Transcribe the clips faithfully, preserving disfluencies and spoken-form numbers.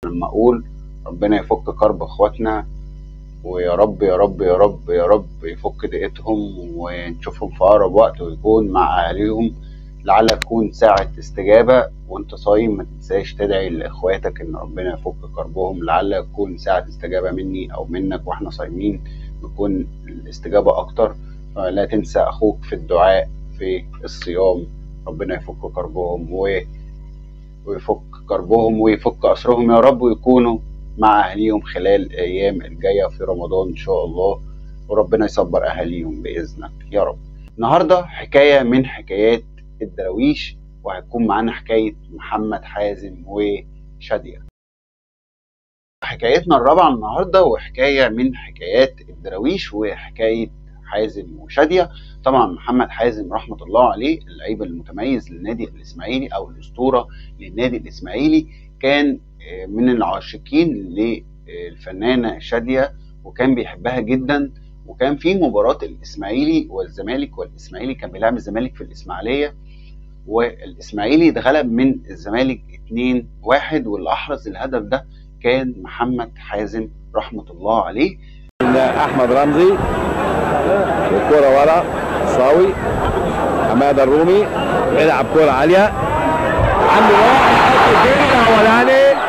لما اقول ربنا يفك كرب اخواتنا، ويا رب يا رب يا رب يا رب يفك ضيقتهم ونشوفهم في اقرب وقت ويكون مع اهاليهم، لعل تكون ساعة استجابة. وانت صايم ما تنساش تدعي لاخواتك ان ربنا يفك كربهم، لعل تكون ساعة استجابة مني او منك واحنا صايمين بيكون الاستجابة اكتر. فلا تنسى اخوك في الدعاء في الصيام، ربنا يفك كربهم ويفك كربهم ويفك اسرهم يا رب، ويكونوا مع اهاليهم خلال الايام الجايه في رمضان ان شاء الله، وربنا يصبر اهاليهم باذنك يا رب. النهارده حكايه من حكايات الدراويش، وهتكون معانا حكايه محمد حازم وشاديه. حكايتنا الرابعه النهارده وحكايه من حكايات الدراويش وحكايه حازم وشاديه. طبعا محمد حازم رحمه الله عليه اللعيب المتميز للنادي الاسماعيلي او الاسطوره للنادي الاسماعيلي، كان من العاشقين للفنانه شاديه وكان بيحبها جدا. وكان في مباراه الاسماعيلي والزمالك، والاسماعيلي كان بيلعب الزمالك في الاسماعيليه، والاسماعيلي اتغلب من الزمالك اتنين واحد، واللي احرز الهدف ده كان محمد حازم رحمه الله عليه. احمد رمزي الكرة ورا صاوي، حماده الرومي بيلعب كرة عالية، عنده واحد الجيل الاولاني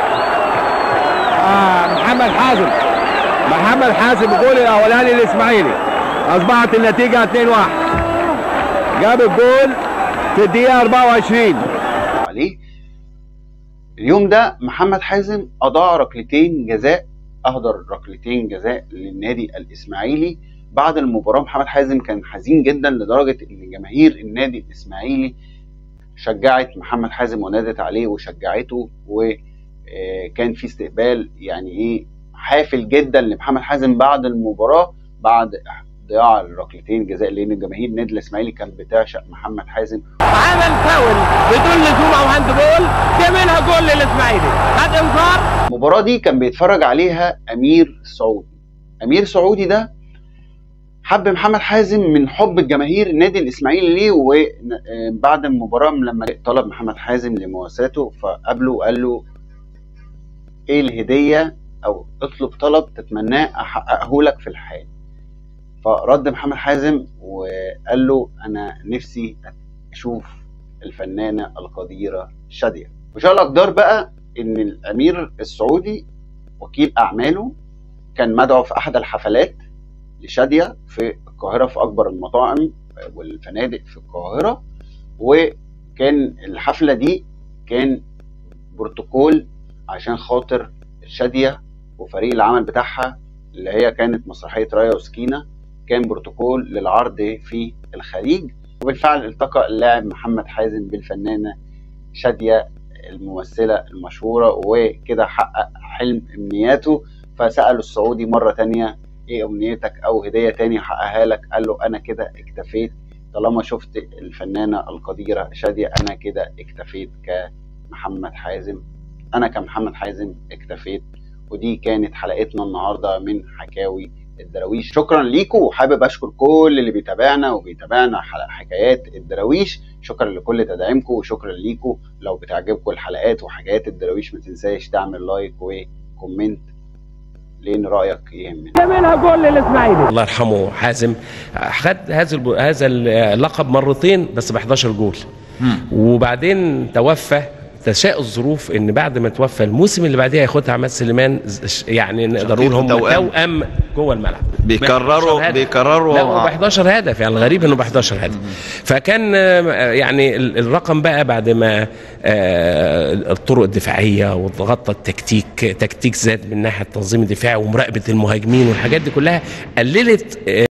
آه محمد حازم محمد حازم الجول الاولاني للاسماعيلي، اصبحت النتيجة اتنين واحد. جاب الجول في الدقيقة اربعة وعشرين عليه. اليوم ده محمد حازم اضاع ركلتين جزاء، اهدر ركلتين جزاء للنادي الاسماعيلي. بعد المباراة محمد حازم كان حزين جدا لدرجة ان جماهير النادي الاسماعيلي شجعت محمد حازم ونادت عليه وشجعته، وكان في استقبال يعني ايه حافل جدا لمحمد حازم بعد المباراة، بعد ضياع الركلتين جزاء، لان جماهير النادي الاسماعيلي كانت بتعشق محمد حازم. عمل فاول بدون لزوم او هاند بول، ده منها جول للاسماعيلي، خد انذار. المباراة دي كان بيتفرج عليها امير سعودي. امير سعودي ده حب محمد حازم من حب الجماهير النادي الاسماعيلي ليه، وبعد المباراه لما طلب محمد حازم لمواساته فقابله وقال له ايه الهديه او اطلب طلب تتمناه احققه لك في الحياه. فرد محمد حازم وقال له انا نفسي اشوف الفنانه القديره شاديه. وشاء الاقدار بقى ان الامير السعودي وكيل اعماله كان مدعو في احد الحفلات لشاديه في القاهره في اكبر المطاعم والفنادق في القاهره، وكان الحفله دي كان بروتوكول عشان خاطر شاديه وفريق العمل بتاعها اللي هي كانت مسرحيه رايه وسكينه، كان بروتوكول للعرض في الخليج. وبالفعل التقى اللاعب محمد حازم بالفنانه شاديه الممثله المشهوره، وكده حقق حلم امنياته. فسأله السعودي مرة تانية ايه امنيتك او هدية تانية حققها لك؟ قال له انا كده اكتفيت، طالما شفت الفنانة القديرة شادية انا كده اكتفيت كمحمد حازم، انا كمحمد حازم اكتفيت. ودي كانت حلقتنا النهاردة من حكاوي الدراويش. شكرا ليكم، وحابب اشكر كل اللي بيتابعنا وبيتابعنا حكايات الدراويش. شكرا لكل تدعيمكم وشكرا ليكم. لو بتعجبكم الحلقات وحكايات الدراويش ما تنساش تعمل لايك وكومنت لان رايك يهمني. منها جول للاسماعيلي. الله يرحمه حازم خد هذا هذا اللقب مرتين بس ب احداشر جول، وبعدين توفى. تشاء الظروف ان بعد ما توفى الموسم اللي بعديها ياخدها عماد سليمان، يعني نقدر نقول هم توأم جوه الملعب، بيكرروا بيكرروا لا ب احداشر هدف. يعني الغريب انه ب احداشر هدف. فكان يعني الرقم بقى بعد ما الطرق الدفاعيه وضغط التكتيك تكتيك زاد من ناحيه التنظيم الدفاعي ومراقبه المهاجمين والحاجات دي كلها قللت